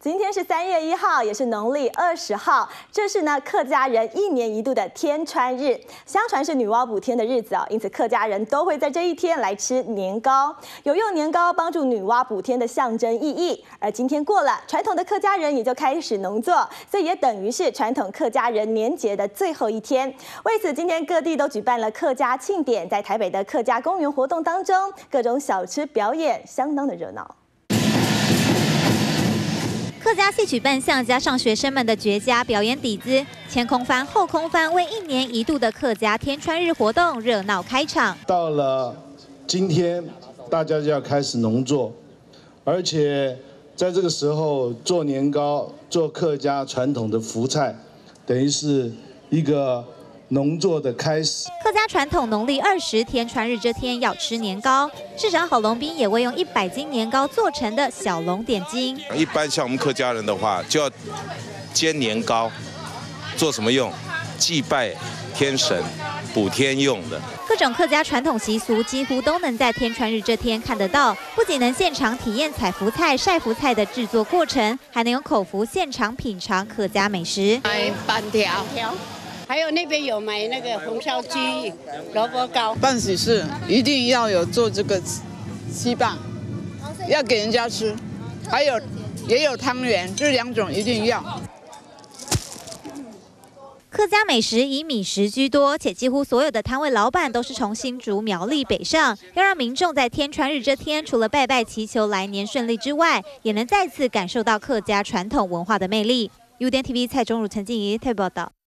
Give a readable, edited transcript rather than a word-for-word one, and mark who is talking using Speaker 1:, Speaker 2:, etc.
Speaker 1: 今天是3月1号，也是农历20号，这是呢客家人1年1度的天穿日，相传是女娲补天的日子哦，因此客家人都会在这一天来吃年糕，有用年糕帮助女娲补天的象征意义。而今天过了，传统的客家人也就开始农作，所以也等于是传统客家人年节的最后一天。为此，今天各地都举办了客家庆典，在台北的客家公园活动当中，各种小吃表演相当的热闹。
Speaker 2: 客家戏曲扮相加上学生们的绝佳表演底子，前空翻后空翻为1年1度的客家天穿日活动热闹开场。
Speaker 3: 到了今天，大家就要开始农作，而且在这个时候做年糕、做客家传统的福菜，等于是一个 农作的开始。
Speaker 2: 客家传统农历20天穿日这天要吃年糕，市长郝龙斌也为用100斤年糕做成的小龙点睛。
Speaker 4: 一般像我们客家人的话，就要煎年糕，做什么用？祭拜天神，补天用的。
Speaker 2: 各种客家传统习俗几乎都能在天穿日这天看得到，不仅能现场体验采福菜、晒福菜的制作过程，还能用口福现场品尝客家美食。
Speaker 5: 买板条。 还有那边有买那个红烧鸡、萝卜糕。
Speaker 6: 办喜事一定要有做这个鸡棒，要给人家吃，也有汤圆，这2种一定要。
Speaker 2: 客家美食以米食居多，且几乎所有的摊位老板都是从新竹、苗栗北上，要让民众在天穿日这天，除了拜拜祈求来年顺利之外，也能再次感受到客家传统文化的魅力。UDN TV 蔡中儒、陈静怡特别报道。